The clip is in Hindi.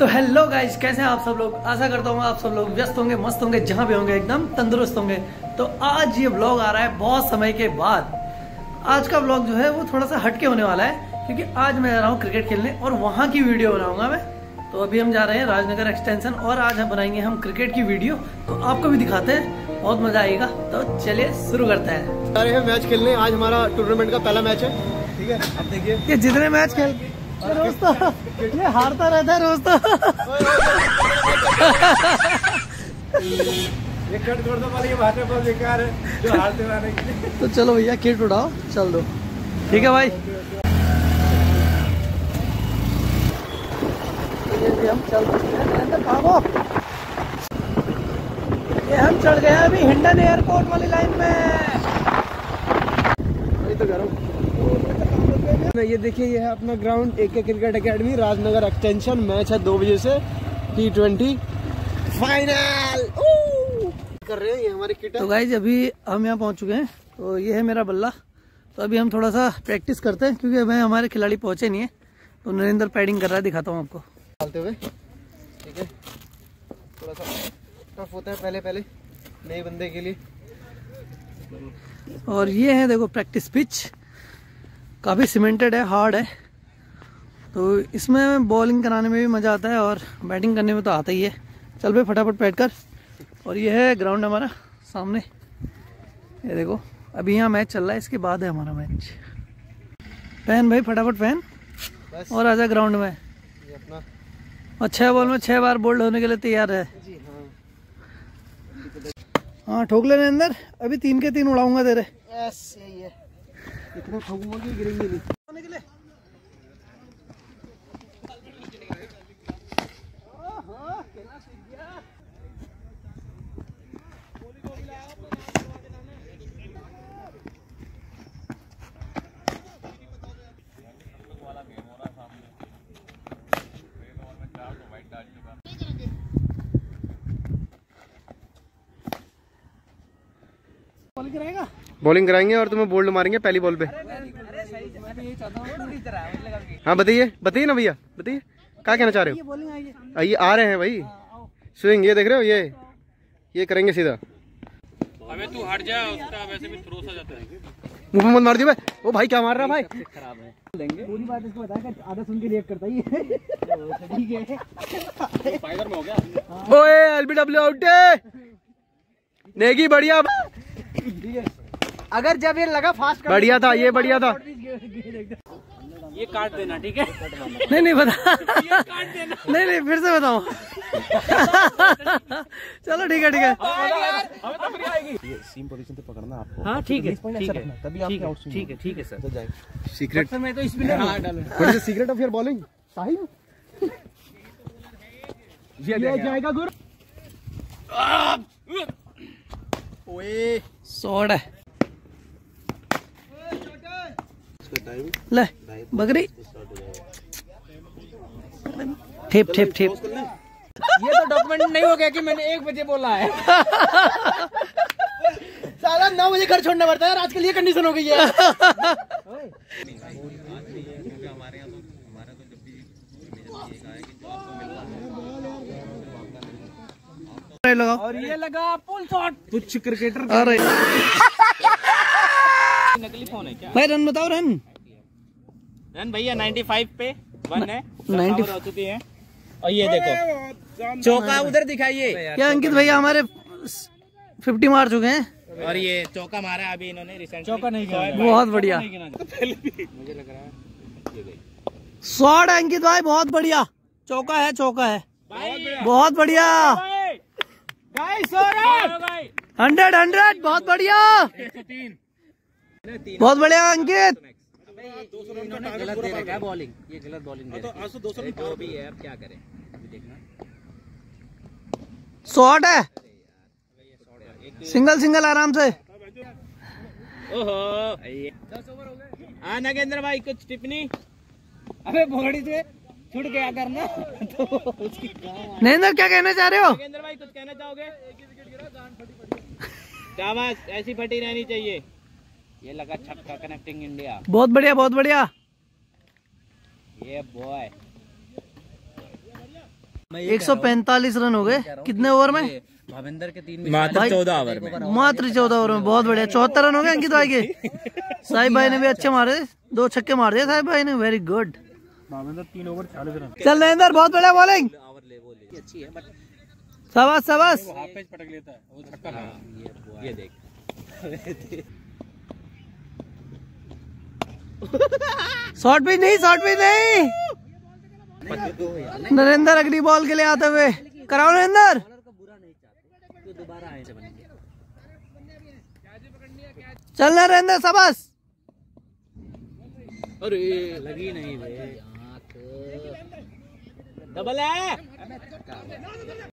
तो हेलो गाइस, कैसे हैं आप सब लोग। आशा करता हूँ आप सब लोग व्यस्त होंगे, मस्त होंगे, जहाँ भी होंगे एकदम तंदुरुस्त होंगे। तो आज ये व्लॉग आ रहा है बहुत समय के बाद। आज का व्लॉग जो है वो थोड़ा सा हटके होने वाला है, क्योंकि आज मैं जा रहा हूँ क्रिकेट खेलने और वहाँ की वीडियो बनाऊंगा मैं। तो अभी हम जा रहे हैं राजनगर एक्सटेंशन और आज हम बनाएंगे हम क्रिकेट की वीडियो, तो आपको भी दिखाते हैं, बहुत मजा आएगा। तो चलिए शुरू करते हैं। जा रहे हैं मैच खेलने। आज हमारा टूर्नामेंट का पहला मैच है, ठीक है। अब देखिए ये जितने मैच खेल रोज तो ये हारता रहता है रोज तो। ये कट छोड़ दो वाली, ये बातें बहुत बेकार है जो हारते वाले। तो चलो भैया किट उठाओ, चल दो। ठीक है भाई, ये हम चल भागो। ये हम चढ़ गए अभी हिंडन एयरपोर्ट वाली लाइन में। तो करो। ये देखिए, ये है अपना ground, AK cricket academy Rajnagar extension. Match है 2 बजे से, T20 फाइनल कर रहे हैं। ये हमारी किट है। तो गाइज अभी हम यहाँ पहुँच चुके हैं। तो ये है मेरा बल्ला। तो अभी हम थोड़ा सा प्रैक्टिस करते हैं, क्योंकि अभी हमारे खिलाड़ी पहुँचे नहीं है। तो नरेंद्र पैडिंग कर रहा है, दिखाता हूँ आपको डालते हुए। ठीक है, थोड़ा सा टफ होता है पहले नए बंदे के लिए। और ये है देखो प्रैक्टिस पिच, काफ़ी सीमेंटेड है, हार्ड है। तो इसमें बॉलिंग कराने में भी मज़ा आता है और बैटिंग करने में तो आता ही है। चल भाई फटाफट बैठ कर। और ये है ग्राउंड हमारा सामने, ये देखो अभी यहाँ मैच चल रहा है, इसके बाद है हमारा मैच। पहन भाई फटाफट पहन और आजा ग्राउंड में। ये अपना और 6 बॉल में 6 बार बोल्ड होने के लिए तैयार है। जी हाँ ठोक लेने अंदर, अभी 3 के 3 उड़ाऊंगा तेरे। यस, यही है। इतना ठोकूंगा कि गिरेंगे नहीं। होने के लिए बॉलिंग कराएंगे और तुम्हें बोल्ड मारेंगे पहली बॉल पे। हाँ बताइए ना भैया, बताइए क्या कहना चाह रहे हो। आइए, आ रहे हैं भाई। स्विंग ये देख रहे हो, ये करेंगे सीधा। अबे तू हट जा, उसका वैसे भी थ्रो सा जाता है। मुंह में मत मार दियो भाई। ओ भाई क्या मार रहा है भाई। खराब है पूरी बात इसको बताया कि आधा सुन के रिएक्ट करता ही है। ठीक है, फाइबर में हो गया। ओए LBW आउट है। नेगी बढ़िया। अगर जब ये लगा फास्ट बढ़िया था, ये बढ़िया था। ये काट देना, ठीक है। नहीं बता। नहीं फिर से बताओ। चलो ठीक है। ये सीम पोजीशन पे पकड़ना आपको। हाँ ठीक है, तभी आप ठीक है सर। सीक्रेट मैं तो spinner what is secret of your bowling साहिब। ये जाएगा गुरु। ओए शॉट है। ले बकरी ठेप। ये तो डॉक्यूमेंट नहीं हो गया कि मैंने 1 बजे बोला है। साला 9 बजे घर छोड़ना पड़ता है, आजकल ये कंडीशन हो गई है। लगाओ। और ये लगा पुल शॉट। कुछ क्रिकेटर अरे नकली फोन है क्या भाई, रन बताओ। रन भैया 95 पे 1 है, 90 हो चुकी है। और ये देखो चौका उधर दिखाइए। क्या अंकित भैया हमारे 50 मार चुके हैं। और ये चौका मारा अभी इन्होंने रिसेंटली। चौका नहीं बहुत बढ़िया मुझे लग रहा है। शॉट है अंकित भाई, बहुत बढ़िया। चौका है बहुत बढ़िया। 100 बहुत बढ़िया। बहुत बढ़िया अंकित। गलत दे रखा है बॉलिंग, ये गलत बॉलिंग दे रखा है। जो भी है अब क्या करें, अभी देखना। शॉट है, सिंगल आराम से। ओहो नागेंद्र भाई कुछ टिप्पणी। अबे बोड़ी से छूट गया करना। तो उसकी नरेंद्र क्या कहना चाह रहे हो। नागेंद्र भाई कुछ कहना चाहोगे। शाबाश, ऐसी फटी रहनी चाहिए। ये लगा छक्का, कनेक्टिंग इंडिया। बहुत बढ़िया बहुत बढ़िया। ये बॉय 145 रन हो गए कितने ओवर में? भाविंदर के 3 मात्र 14 ओवर में। मात्र 14 ओवर में, बहुत बढ़िया। 74 रन हो गए अंकित भाई के। साहिब भाई ने भी अच्छे मारे, 2 छक्के मार दिए साहिब भाई ने, वेरी गुड। 3 over 40 run. चल नरेंद्र, बहुत बढ़िया बॉलिंग, अच्छी है बट शाबाश शाबाश। हाफ पेज पटक लेता है वो छक्का। ये देख शॉर्ट पिच नहीं, शॉर्ट पिच नहीं। नरेंद्र अगली बॉल के लिए आते हुए, कराओ नरेंद्र। बुरा नहीं चाहते तो दोबारा आए थे बनेंगे। चल नरेंद्र, शाबाश। अरे लगी नहीं रे, डबल है।